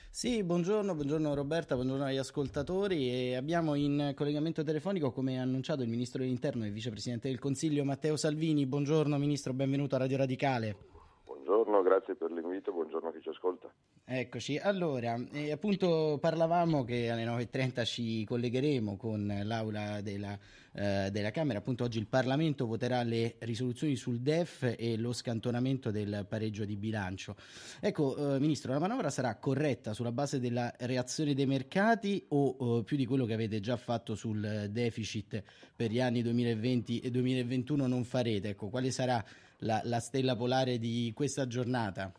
Sì, buongiorno Roberta, buongiorno agli ascoltatori e abbiamo in collegamento telefonico, come annunciato, il Ministro dell'Interno e Vicepresidente del Consiglio Matteo Salvini. Buongiorno Ministro, benvenuto a Radio Radicale. Buongiorno, grazie per l'invito, buongiorno a chi ci ascolta. Eccoci, allora, appunto parlavamo che alle 9.30 ci collegheremo con l'aula della Camera. Appunto oggi il Parlamento voterà le risoluzioni sul DEF e lo scantonamento del pareggio di bilancio. Ecco, Ministro, la manovra sarà corretta sulla base della reazione dei mercati o più di quello che avete già fatto sul deficit per gli anni 2020 e 2021 non farete? Ecco, quale sarà la stella polare di questa giornata?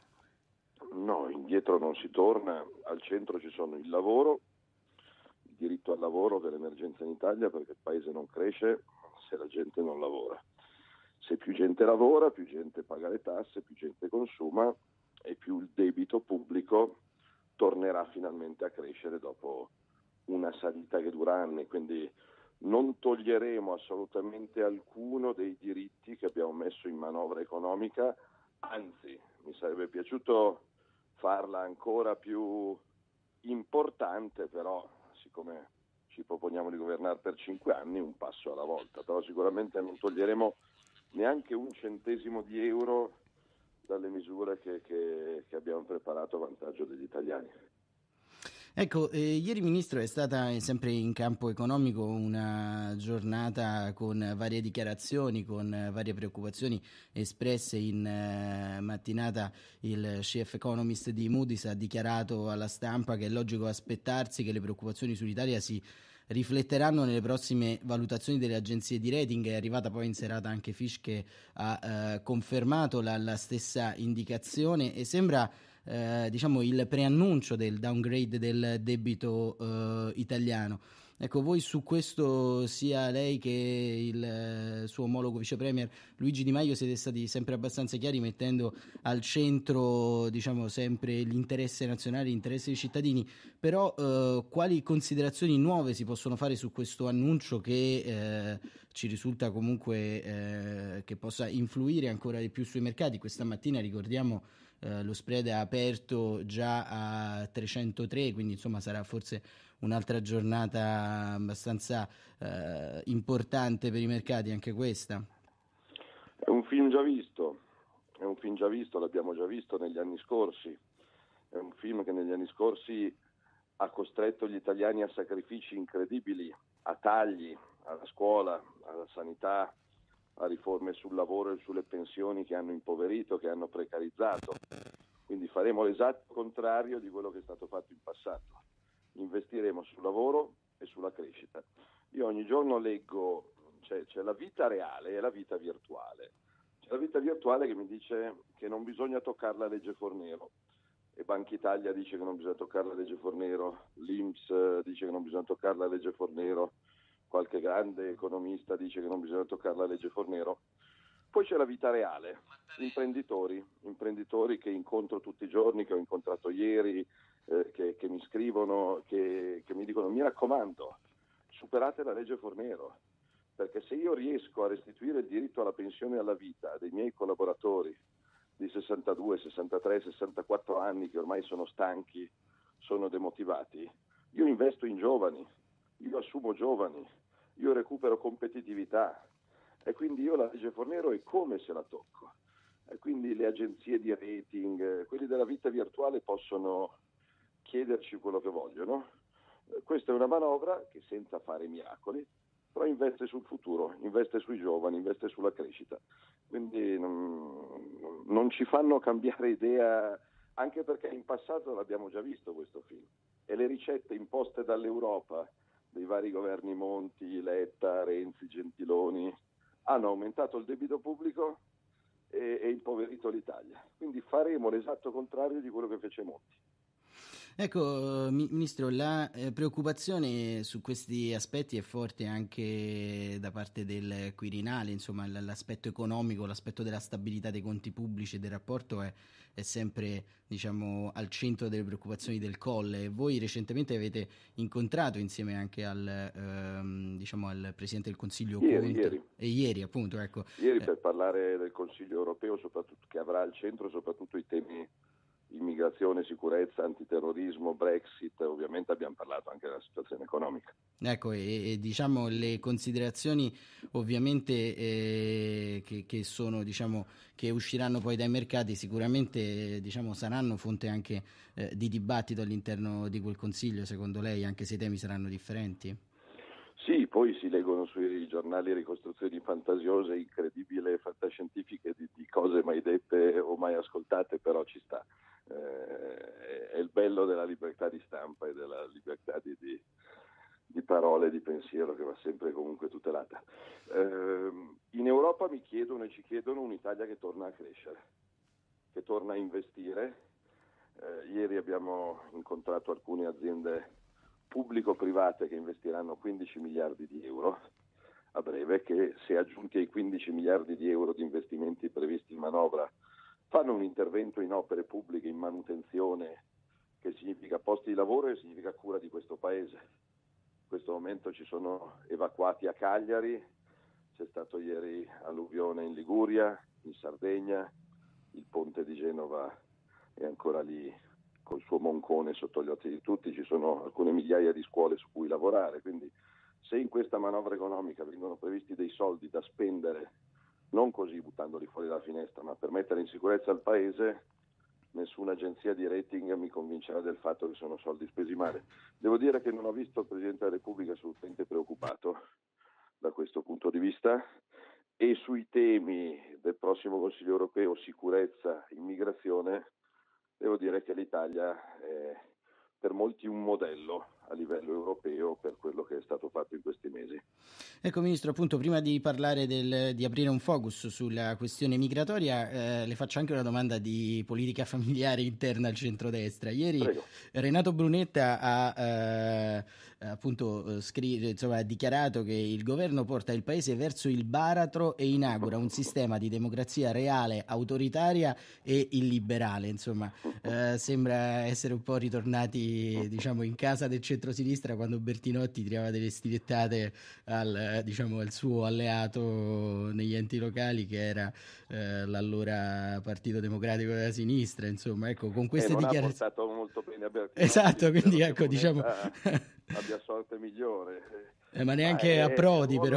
No, indietro non si torna, al centro ci sono il lavoro, il diritto al lavoro per l'emergenza in Italia, perché il paese non cresce se la gente non lavora. Se più gente lavora, più gente paga le tasse, più gente consuma e più il debito pubblico tornerà finalmente a crescere dopo una salita che dura anni. Quindi non toglieremo assolutamente alcuno dei diritti che abbiamo messo in manovra economica, anzi mi sarebbe piaciuto farla ancora più importante, però siccome ci proponiamo di governare per 5 anni, un passo alla volta, però sicuramente non toglieremo neanche un centesimo di euro dalle misure che abbiamo preparato a vantaggio degli italiani. Ecco, ieri Ministro è stata sempre in campo economico una giornata con varie dichiarazioni, con varie preoccupazioni espresse in mattinata. Il chief economist di Moody's ha dichiarato alla stampa che è logico aspettarsi che le preoccupazioni sull'Italia si rifletteranno nelle prossime valutazioni delle agenzie di rating. È arrivata poi in serata anche Fitch che ha confermato la stessa indicazione e sembra diciamo il preannuncio del downgrade del debito italiano. Ecco, voi su questo, sia lei che il suo omologo vice premier Luigi Di Maio, siete stati sempre abbastanza chiari, mettendo al centro, diciamo, sempre l'interesse nazionale, l'interesse dei cittadini. Però quali considerazioni nuove si possono fare su questo annuncio che ci risulta comunque che possa influire ancora di più sui mercati? Questa mattina, ricordiamo, lo spread è aperto già a 303, quindi insomma sarà forse un'altra giornata abbastanza importante per i mercati anche questa. È un film già visto, l'abbiamo già visto negli anni scorsi, è un film che negli anni scorsi ha costretto gli italiani a sacrifici incredibili, a tagli alla scuola, alla sanità, a riforme sul lavoro e sulle pensioni che hanno impoverito, che hanno precarizzato. Quindi faremo l'esatto contrario di quello che è stato fatto in passato. Investiremo sul lavoro e sulla crescita. Io ogni giorno leggo, c'è la vita reale e la vita virtuale. C'è la vita virtuale che mi dice che non bisogna toccare la legge Fornero, e Banca Italia dice che non bisogna toccare la legge Fornero, l'INPS dice che non bisogna toccare la legge Fornero, qualche grande economista dice che non bisogna toccare la legge Fornero. Poi c'è la vita reale, imprenditori che incontro tutti i giorni, che ho incontrato ieri, che mi scrivono, che mi dicono: mi raccomando, superate la legge Fornero, perché se io riesco a restituire il diritto alla pensione e alla vita dei miei collaboratori di 62, 63, 64 anni che ormai sono stanchi, sono demotivati, io investo in giovani, io assumo giovani, io recupero competitività, e quindi io la legge Fornero è come se la tocco. E quindi le agenzie di rating, quelli della vita virtuale, possono chiederci quello che vogliono. Questa è una manovra che, senza fare miracoli, però investe sul futuro, investe sui giovani, investe sulla crescita. Quindi non ci fanno cambiare idea, anche perché in passato l'abbiamo già visto questo film. E le ricette imposte dall'Europa, dei vari governi Monti, Letta, Renzi, Gentiloni, hanno aumentato il debito pubblico e impoverito l'Italia. Quindi faremo l'esatto contrario di quello che fece Monti. Ecco, Ministro, la preoccupazione su questi aspetti è forte anche da parte del Quirinale. Insomma, l'aspetto economico, l'aspetto della stabilità dei conti pubblici e del rapporto è sempre, diciamo, al centro delle preoccupazioni del Colle. Voi recentemente avete incontrato, insieme anche diciamo, al Presidente del Consiglio Conte, e ieri appunto, ecco. Ieri per parlare del Consiglio europeo, soprattutto, che avrà al centro soprattutto i temi immigrazione, sicurezza, antiterrorismo, Brexit, ovviamente abbiamo parlato anche della situazione economica. Ecco, e diciamo le considerazioni ovviamente che sono, diciamo, che usciranno poi dai mercati sicuramente diciamo, saranno fonte anche di dibattito all'interno di quel Consiglio, secondo lei, anche se i temi saranno differenti? Sì, poi si leggono sui giornali ricostruzioni fantasiose, incredibili, fantascientifiche di cose mai dette o mai ascoltate, però ci sta. È il bello della libertà di stampa e della libertà di parole e di pensiero che va sempre comunque tutelata. In Europa mi chiedono e ci chiedono un'Italia che torna a crescere, che torna a investire. Ieri abbiamo incontrato alcune aziende pubblico-private che investiranno 15 miliardi di euro a breve, che se aggiunti ai 15 miliardi di euro di investimenti previsti in manovra fanno un intervento in opere pubbliche, in manutenzione, che significa posti di lavoro e significa cura di questo paese. In questo momento ci sono evacuati a Cagliari, c'è stato ieri alluvione in Liguria, in Sardegna, il ponte di Genova è ancora lì col suo moncone sotto gli occhi di tutti, ci sono alcune migliaia di scuole su cui lavorare, quindi se in questa manovra economica vengono previsti dei soldi da spendere, non così buttandoli fuori dalla finestra, ma per mettere in sicurezza il paese, nessuna agenzia di rating mi convincerà del fatto che sono soldi spesi male. Devo dire che non ho visto il Presidente della Repubblica assolutamente preoccupato da questo punto di vista, e sui temi del prossimo Consiglio europeo, sicurezza, immigrazione, devo dire che l'Italia è per molti un modello a livello europeo per quello che è stato fatto in questi mesi. Ecco Ministro, appunto prima di parlare di aprire un focus sulla questione migratoria, le faccio anche una domanda di politica familiare interna al centrodestra. Ieri Prego. Renato Brunetta ha appunto ha dichiarato che il governo porta il paese verso il baratro e inaugura un sistema di democrazia reale, autoritaria e illiberale. Insomma, sembra essere un po' ritornati, diciamo, in casa del centrosinistra quando Bertinotti tirava delle stilettate al suo alleato negli enti locali, che era l'allora Partito Democratico della Sinistra. Insomma, ecco, con queste non dichiarazioni ha portato molto bene a Bertinotti. esatto, quindi ecco, diciamo abbia sorte migliore, ma neanche a Prodi, però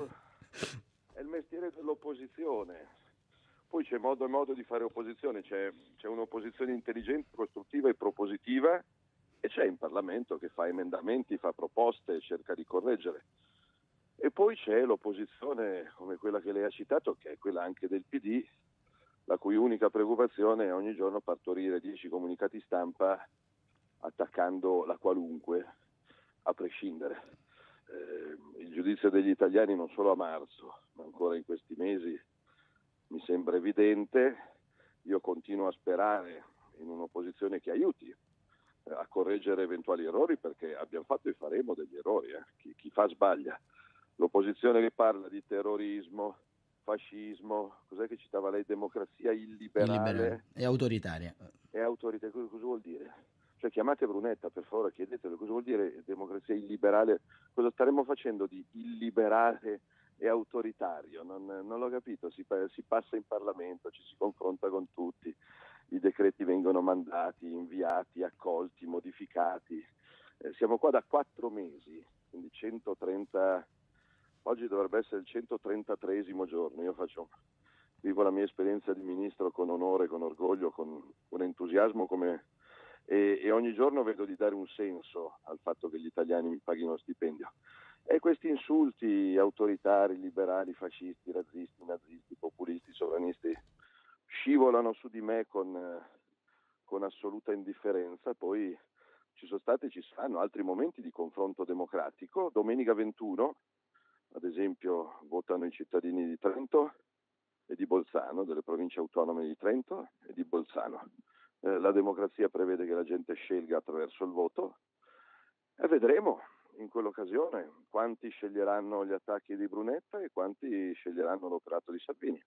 è il mestiere dell'opposizione. Poi c'è modo e modo di fare opposizione, c'è un'opposizione intelligente, costruttiva e propositiva, e c'è in Parlamento che fa emendamenti, fa proposte, cerca di correggere. E poi c'è l'opposizione come quella che lei ha citato, che è quella anche del PD, la cui unica preoccupazione è ogni giorno partorire 10 comunicati stampa attaccando la qualunque, a prescindere. Il giudizio degli italiani non solo a marzo, ma ancora in questi mesi mi sembra evidente. Io continuo a sperare in un'opposizione che aiuti a correggere eventuali errori, perché abbiamo fatto e faremo degli errori, chi fa sbaglia. L'opposizione che parla di terrorismo, fascismo, cos'è che citava lei? Democrazia illiberale e autoritaria. E autoritaria, cosa vuol dire? Cioè chiamate Brunetta per favore, chiedetelo cosa vuol dire democrazia illiberale, cosa staremmo facendo di illiberale e autoritario, non l'ho capito. Si passa in Parlamento, ci si confronta con tutti, i decreti vengono mandati, inviati, accolti, modificati. Siamo qua da 4 mesi, quindi 130, oggi dovrebbe essere il 133esimo giorno. Io vivo la mia esperienza di ministro con onore, con orgoglio, con un entusiasmo e ogni giorno vedo di dare un senso al fatto che gli italiani mi paghino stipendio. E questi insulti autoritari, liberali, fascisti, razzisti, nazisti, populisti, sovranisti scivolano su di me con assoluta indifferenza. Poi ci saranno altri momenti di confronto democratico. Domenica 21, ad esempio, votano i cittadini di Trento e di Bolzano, delle province autonome di Trento e di Bolzano. La democrazia prevede che la gente scelga attraverso il voto e vedremo in quell'occasione quanti sceglieranno gli attacchi di Brunetta e quanti sceglieranno l'operato di Salvini.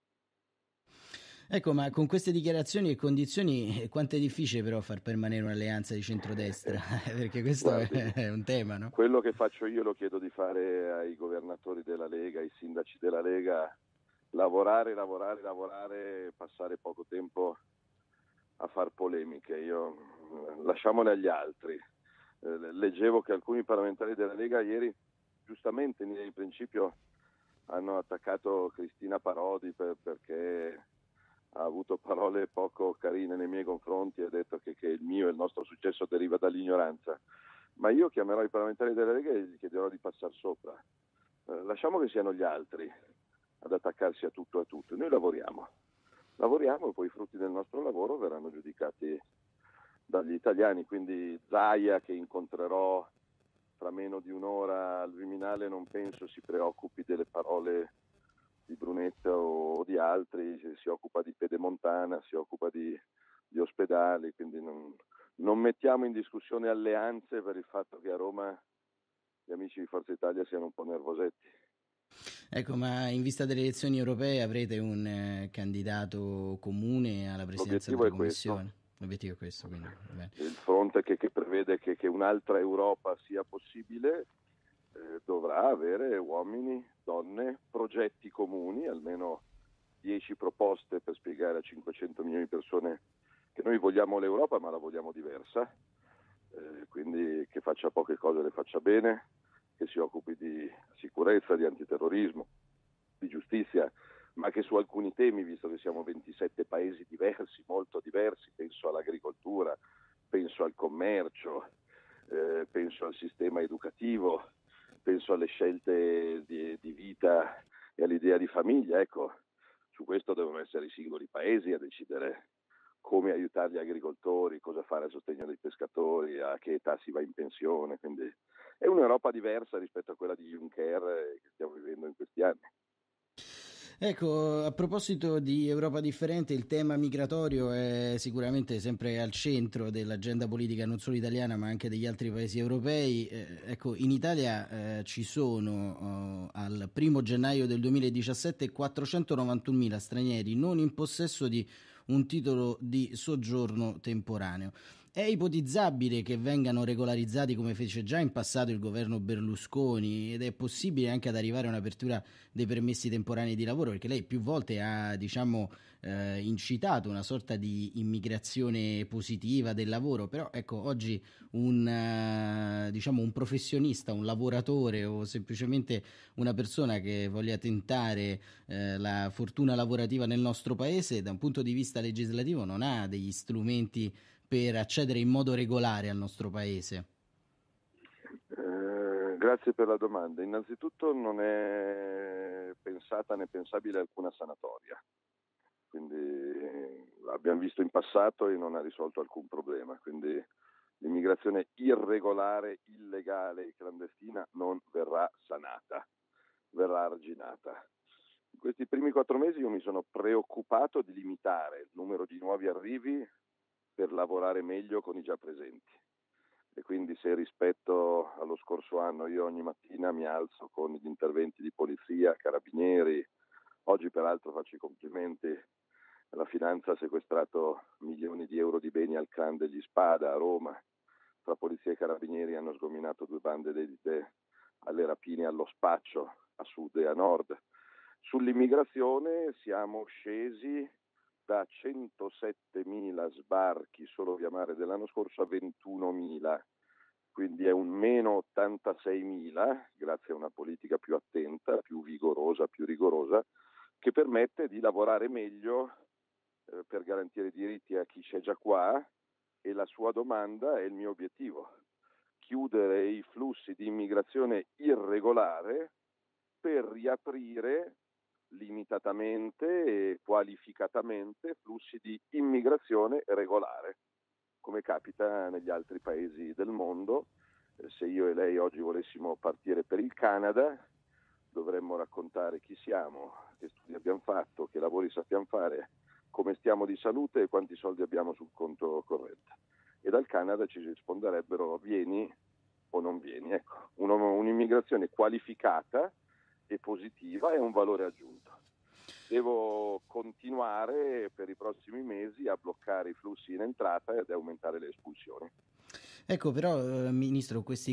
Ecco, ma con queste dichiarazioni e condizioni quanto è difficile però far permanere un'alleanza di centrodestra? Perché questo è un tema, no? Quello che faccio io lo chiedo di fare ai governatori della Lega, ai sindaci della Lega: lavorare, passare poco tempo a far polemica polemiche, lasciamole agli altri. Leggevo che alcuni parlamentari della Lega ieri, giustamente in linea di principio, hanno attaccato Cristina Parodi perché ha avuto parole poco carine nei miei confronti e ha detto che il mio e il nostro successo deriva dall'ignoranza. Ma io chiamerò i parlamentari della Lega e gli chiederò di passare sopra. Lasciamo che siano gli altri ad attaccarsi a tutto e a tutti. Noi lavoriamo e poi i frutti del nostro lavoro verranno giudicati dagli italiani. Quindi Zaia, che incontrerò tra meno di un'ora al Viminale, non penso si preoccupi delle parole di Brunetta o di altri, si occupa di Pedemontana, si occupa di ospedali, quindi non mettiamo in discussione alleanze per il fatto che a Roma gli amici di Forza Italia siano un po' nervosetti. Ecco, ma in vista delle elezioni europee avrete un candidato comune alla presidenza della Commissione? L'obiettivo è questo, quindi bene. Il fronte che prevede che un'altra Europa sia possibile dovrà avere uomini, donne, progetti comuni, almeno 10 proposte per spiegare a 500 milioni di persone che noi vogliamo l'Europa ma la vogliamo diversa, quindi che faccia poche cose le faccia bene, che si occupi di sicurezza, di antiterrorismo, di giustizia, ma che su alcuni temi, visto che siamo 27 paesi diversi, molto diversi, penso all'agricoltura, penso al commercio, penso al sistema educativo, penso alle scelte di vita e all'idea di famiglia, ecco, su questo devono essere i singoli paesi a decidere come aiutare gli agricoltori, cosa fare a sostegno dei pescatori, a che età si va in pensione, quindi è un'Europa diversa rispetto a quella di Juncker che stiamo vivendo in questi anni. Ecco, a proposito di Europa differente, il tema migratorio è sicuramente sempre al centro dell'agenda politica non solo italiana ma anche degli altri paesi europei. Ecco, in Italia ci sono al 1 gennaio del 2017 491.000 stranieri non in possesso di un titolo di soggiorno temporaneo. È ipotizzabile che vengano regolarizzati come fece già in passato il governo Berlusconi ed è possibile anche ad arrivare a un'apertura dei permessi temporanei di lavoro, perché lei più volte ha incitato una sorta di immigrazione positiva del lavoro, però ecco oggi un professionista, un lavoratore o semplicemente una persona che voglia tentare la fortuna lavorativa nel nostro paese da un punto di vista legislativo non ha degli strumenti per accedere in modo regolare al nostro paese. Grazie per la domanda. Innanzitutto non è pensata né pensabile alcuna sanatoria, quindi l'abbiamo visto in passato e non ha risolto alcun problema, quindi l'immigrazione irregolare, illegale e clandestina non verrà sanata, verrà arginata. In questi primi 4 mesi io mi sono preoccupato di limitare il numero di nuovi arrivi per lavorare meglio con i già presenti. E quindi se rispetto allo scorso anno io ogni mattina mi alzo con gli interventi di polizia, carabinieri, oggi peraltro faccio i complimenti, la finanza ha sequestrato milioni di euro di beni al clan degli Spada a Roma, tra polizia e carabinieri hanno sgominato 2 bande dedite alle rapine e allo spaccio a sud e a nord. Sull'immigrazione siamo scesi da 107.000 sbarchi solo via mare dell'anno scorso a 21.000, quindi è un meno 86.000 grazie a una politica più attenta, più vigorosa, più rigorosa, che permette di lavorare meglio per garantire diritti a chi c'è già qua, e la sua domanda è il mio obiettivo: chiudere i flussi di immigrazione irregolare per riaprire limitatamente e qualificatamente flussi di immigrazione regolare, come capita negli altri paesi del mondo. Se io e lei oggi volessimo partire per il Canada, dovremmo raccontare chi siamo, che studi abbiamo fatto, che lavori sappiamo fare, come stiamo di salute e quanti soldi abbiamo sul conto corrente. E dal Canada ci risponderebbero vieni o non vieni. Ecco, un'immigrazione qualificata e positiva è un valore aggiunto. devo continuare per i prossimi mesi a bloccare i flussi in entrata e ad aumentare le espulsioni. Ecco, però, Ministro, questi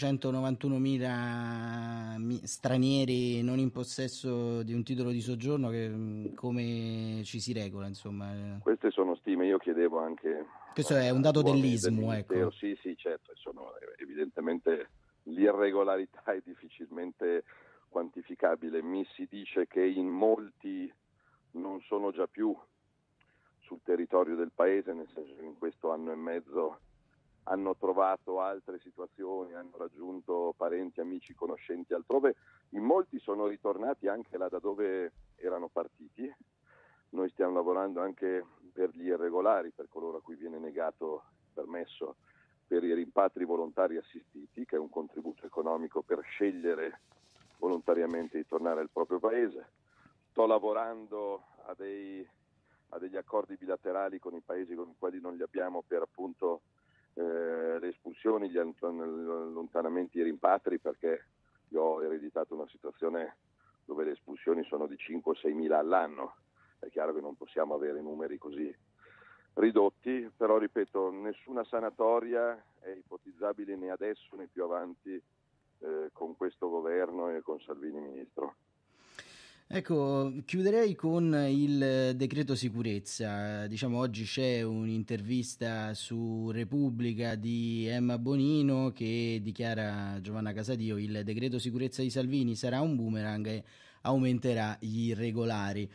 491.000 stranieri non in possesso di un titolo di soggiorno, come ci si regola, insomma? Queste sono stime, io chiedevo anche Questo è un dato agli uomini del dell'ISMU, Ministero, ecco. sì, certo, sono evidentemente l'irregolarità è difficilmente quantificabile. Mi si dice che in molti non sono già più sul territorio del paese, nel senso che in questo anno e mezzo hanno trovato altre situazioni, hanno raggiunto parenti, amici, conoscenti altrove. In molti sono ritornati anche là da dove erano partiti. Noi stiamo lavorando anche per gli irregolari, per coloro a cui viene negato il permesso per i rimpatri volontari assistiti, che è un contributo economico per scegliere volontariamente di tornare al proprio paese. Sto lavorando a degli accordi bilaterali con i paesi con i quali non li abbiamo per appunto le espulsioni, gli allontanamenti, i rimpatri, perché io ho ereditato una situazione dove le espulsioni sono di 5-6 mila all'anno. È chiaro che non possiamo avere numeri così ridotti, però ripeto, nessuna sanatoria è ipotizzabile né adesso né più avanti con questo governo e con Salvini ministro. Ecco, chiuderei con il decreto sicurezza. Diciamo, oggi c'è un'intervista su Repubblica di Emma Bonino che dichiara, Giovanna Casadio, il decreto sicurezza di Salvini sarà un boomerang e aumenterà gli irregolari.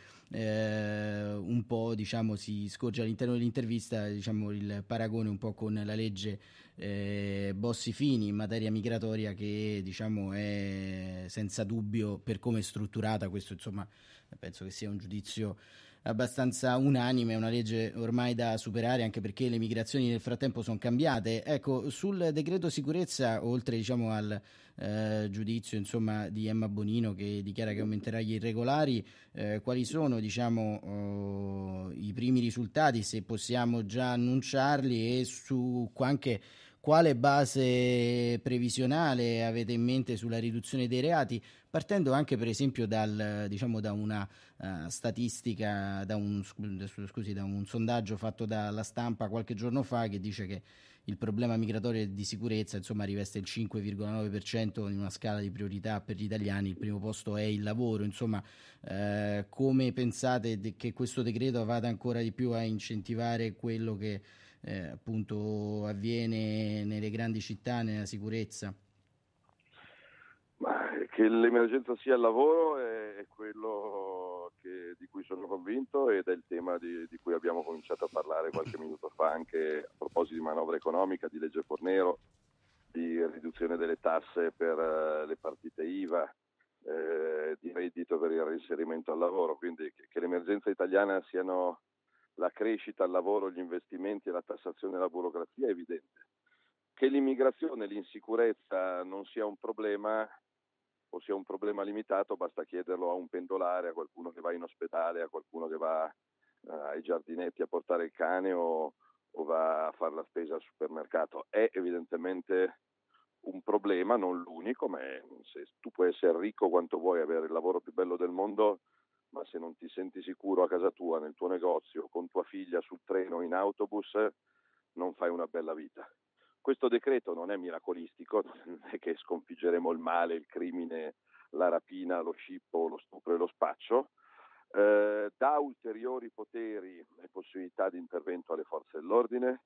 Un po', diciamo, si scorge all'interno dell'intervista, diciamo, il paragone un po' con la legge Bossi-Fini in materia migratoria, che diciamo è senza dubbio, per come è strutturata, questo insomma penso che sia un giudizio abbastanza unanime, è una legge ormai da superare, anche perché le migrazioni nel frattempo sono cambiate. Ecco, sul decreto sicurezza, oltre diciamo al giudizio insomma di Emma Bonino che dichiara che aumenterà gli irregolari, quali sono diciamo i primi risultati, se possiamo già annunciarli, e su anche quale base previsionale avete in mente sulla riduzione dei reati, partendo anche per esempio diciamo, da una statistica, da un sondaggio fatto dalla Stampa qualche giorno fa, che dice che il problema migratorio e di sicurezza insomma riveste il 5,9% in una scala di priorità per gli italiani. Il primo posto è il lavoro. Insomma, come pensate che questo decreto vada ancora di più a incentivare quello che appunto avviene nelle grandi città, nella sicurezza? Ma che l'emergenza sia il lavoro è quello di cui sono convinto, ed è il tema di cui abbiamo cominciato a parlare qualche minuto fa, anche a proposito di manovra economica, di legge Fornero, di riduzione delle tasse per le partite IVA, di reddito per il reinserimento al lavoro. Quindi che l'emergenza italiana siano la crescita, il lavoro, gli investimenti e la tassazione e la burocrazia è evidente. Che l'immigrazione e l'insicurezza non sia un problema, o sia un problema limitato, basta chiederlo a un pendolare, a qualcuno che va in ospedale, a qualcuno che va ai giardinetti a portare il cane o va a fare la spesa al supermercato. È evidentemente un problema, non l'unico, ma se tu puoi essere ricco quanto vuoi, avere il lavoro più bello del mondo, ma se non ti senti sicuro a casa tua, nel tuo negozio, con tua figlia sul treno, in autobus, non fai una bella vita. Questo decreto non è miracolistico, non è che sconfiggeremo il male, il crimine, la rapina, lo scippo, lo stupro e lo spaccio. Dà ulteriori poteri e possibilità di intervento alle forze dell'ordine,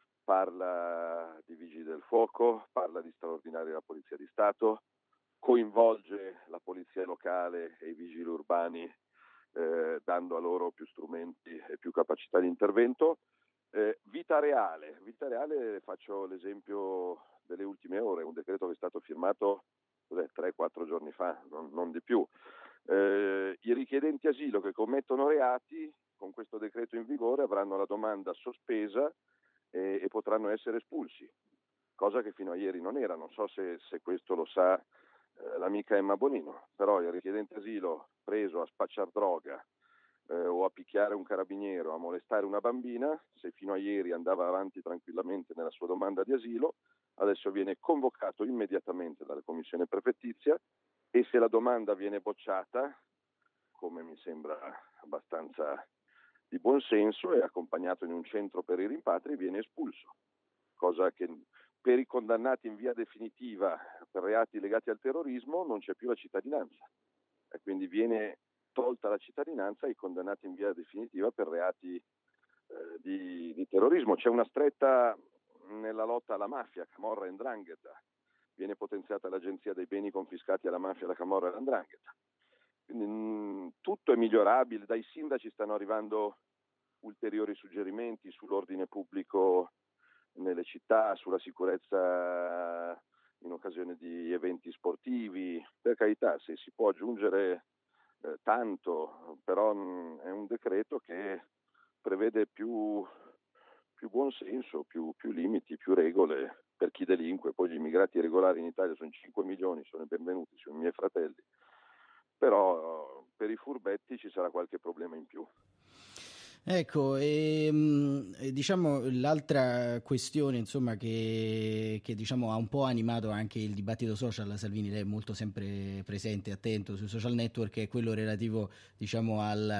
parla di vigili del fuoco, parla di straordinari della Polizia di Stato, coinvolge la polizia locale e i vigili urbani, dando a loro più strumenti e più capacità di intervento. Vita reale, faccio l'esempio delle ultime ore, un decreto che è stato firmato 3-4 giorni fa, non di più. I richiedenti asilo che commettono reati con questo decreto in vigore avranno la domanda sospesa e potranno essere espulsi, cosa che fino a ieri non era. Non so se questo lo sa l'amica Emma Bonino, però il richiedente asilo preso a spacciar droga o a picchiare un carabiniere o a molestare una bambina, se fino a ieri andava avanti tranquillamente nella sua domanda di asilo, adesso viene convocato immediatamente dalla commissione prefettizia, e se la domanda viene bocciata, come mi sembra abbastanza di buon senso, è accompagnato in un centro per i rimpatri e viene espulso, cosa che per i condannati in via definitiva per reati legati al terrorismo non c'è più la cittadinanza, e quindi viene tolta la cittadinanza ai condannati in via definitiva per reati di terrorismo. C'è una stretta nella lotta alla mafia, Camorra e 'Ndrangheta, viene potenziata l'agenzia dei beni confiscati alla mafia, alla Camorra e alla 'Ndrangheta. Quindi, tutto è migliorabile, dai sindaci stanno arrivando ulteriori suggerimenti sull'ordine pubblico nelle città, sulla sicurezza in occasione di eventi sportivi. Per carità, se si può aggiungere tanto, però è un decreto che prevede più buon senso, più limiti, più regole per chi delinque. Poi gli immigrati regolari in Italia sono 5 milioni, sono i benvenuti, sono i miei fratelli, però per i furbetti ci sarà qualche problema in più. Ecco, diciamo l'altra questione, insomma, che diciamo ha un po' animato anche il dibattito social. Salvini, lei è molto sempre presente, attento sui social network, è quello relativo, diciamo,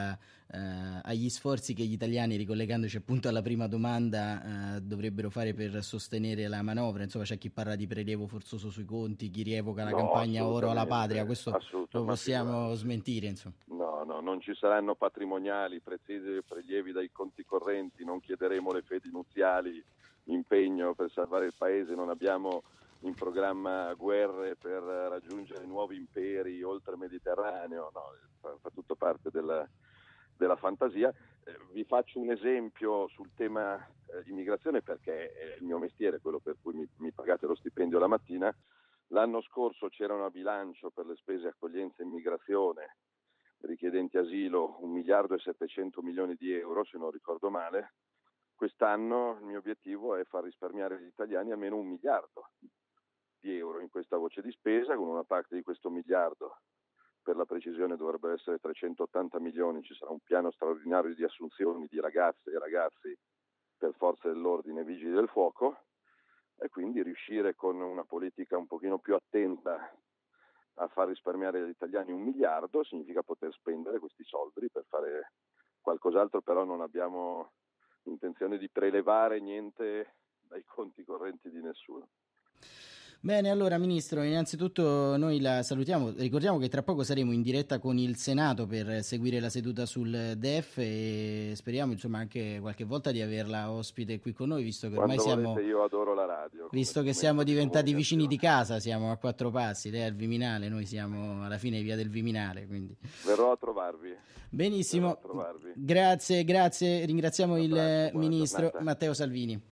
agli sforzi che gli italiani, ricollegandoci appunto alla prima domanda, dovrebbero fare per sostenere la manovra. Insomma, c'è chi parla di prelievo forzoso sui conti, chi rievoca la campagna Oro alla Patria. Questo lo possiamo smentire, insomma. No, non ci saranno patrimoniali, prelievi dai conti correnti, non chiederemo le fedi nuziali, impegno per salvare il paese, non abbiamo in programma guerre per raggiungere nuovi imperi oltre il Mediterraneo, no, fa tutto parte della fantasia. Vi faccio un esempio sul tema immigrazione, perché è il mio mestiere, quello per cui mi pagate lo stipendio la mattina. L'anno scorso c'erano a bilancio per le spese accoglienza e immigrazione richiedenti asilo 1 miliardo e 700 milioni di euro, se non ricordo male. Quest'anno il mio obiettivo è far risparmiare agli italiani almeno 1 miliardo di euro in questa voce di spesa, con una parte di questo miliardo, per la precisione dovrebbero essere 380 milioni, ci sarà un piano straordinario di assunzioni di ragazze e ragazzi per forze dell'ordine e vigili del fuoco, e quindi riuscire con una politica un pochino più attenta a far risparmiare agli italiani 1 miliardo significa poter spendere questi soldi per fare qualcos'altro, però non abbiamo intenzione di prelevare niente dai conti correnti di nessuno. Bene, allora Ministro, innanzitutto noi la salutiamo, ricordiamo che tra poco saremo in diretta con il Senato per seguire la seduta sul DEF e speriamo, insomma, anche qualche volta di averla ospite qui con noi, visto che ormai siamo, io adoro la radio, visto che siamo diventati vicini di casa, siamo a 4 passi, lei è al Viminale, noi siamo alla fine via del Viminale, quindi verrò a trovarvi. Benissimo, grazie, ringraziamo il Ministro Matteo Salvini.